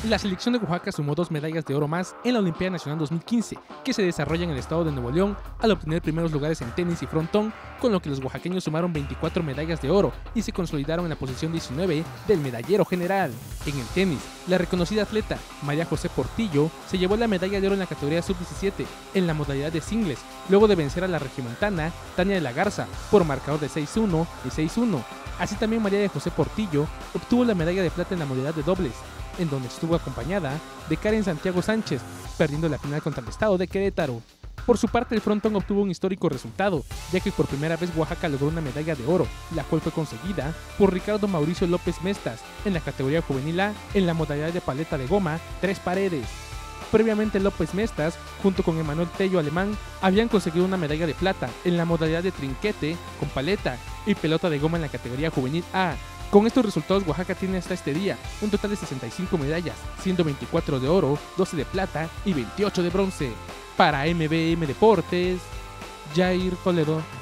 La selección de Oaxaca sumó 2 medallas de oro más en la Olimpiada Nacional 2015, que se desarrolla en el estado de Nuevo León, al obtener primeros lugares en tenis y frontón, con lo que los oaxaqueños sumaron 24 medallas de oro y se consolidaron en la posición 19 del medallero general. En el tenis, la reconocida atleta María José Portillo se llevó la medalla de oro en la categoría sub-17 en la modalidad de singles, luego de vencer a la regiomontana Tania de la Garza por marcador de 6-1 y 6-1. Así también María de José Portillo obtuvo la medalla de plata en la modalidad de dobles, en donde estuvo acompañada de Karen Santiago Sánchez, perdiendo la final contra el estado de Querétaro. Por su parte, el frontón obtuvo un histórico resultado, ya que por primera vez Oaxaca logró una medalla de oro, la cual fue conseguida por Ricardo Mauricio López Mestas en la categoría juvenil A en la modalidad de paleta de goma 3 paredes. Previamente López Mestas, junto con Emanuel Tello Alemán, habían conseguido una medalla de plata en la modalidad de trinquete con paleta y pelota de goma en la categoría juvenil A. Con estos resultados, Oaxaca tiene hasta este día un total de 65 medallas, siendo 24 de oro, 12 de plata y 28 de bronce. Para MBM Deportes, Jair Toledo.